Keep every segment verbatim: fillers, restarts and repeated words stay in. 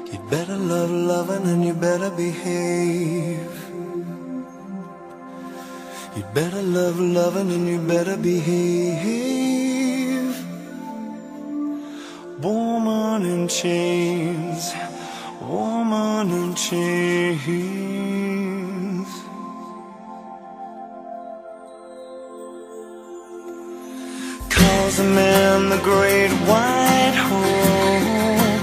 You'd better love loving and you better behave. You'd better love loving and you better behave. Woman in chains, woman in chains. Calls a man the great white hope.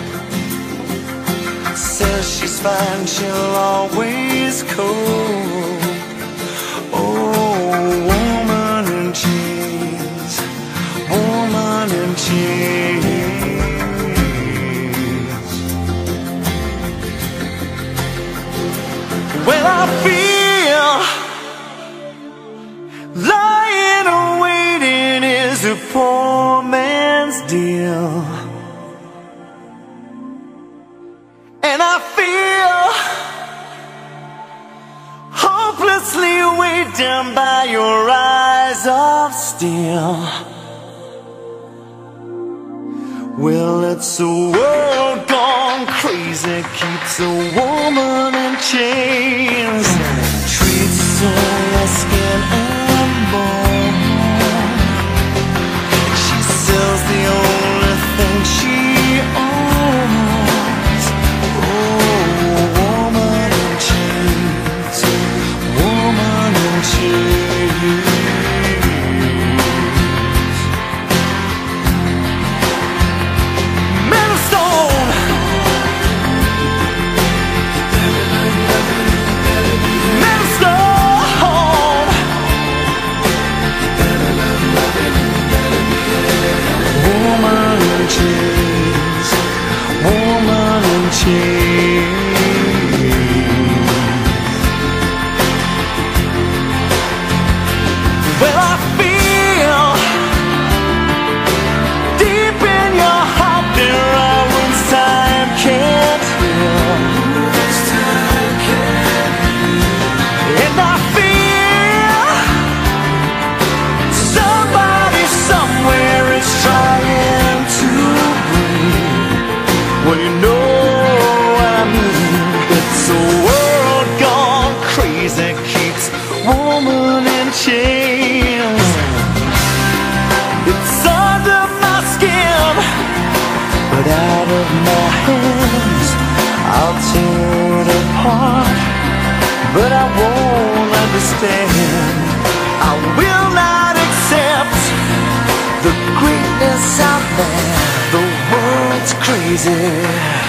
Says she's fine, she'll always cope. Oh, woman in chains, woman in chains. Well, I feel lying and waiting is a poor man's deal. And I feel hopelessly weighed down by your eyes of steel. Well, it's a world gone crazy, keeps a woman in chains, treats her like skin and bone. She sells the only thing she owns. Oh, woman in chains, woman in chains. Man of stone, man of stone. Woman in chains, woman in chains. Well, I feel deep in your heart there are wounds time can't heal. And I feel somebody somewhere is trying to breathe. Well, you know what I mean. It's a world gone crazy, keeps woman in chains. It's under my skin, but out of my hands. I'll tear it apart, but I won't understand. I will not accept the greatness out there. The world's crazy.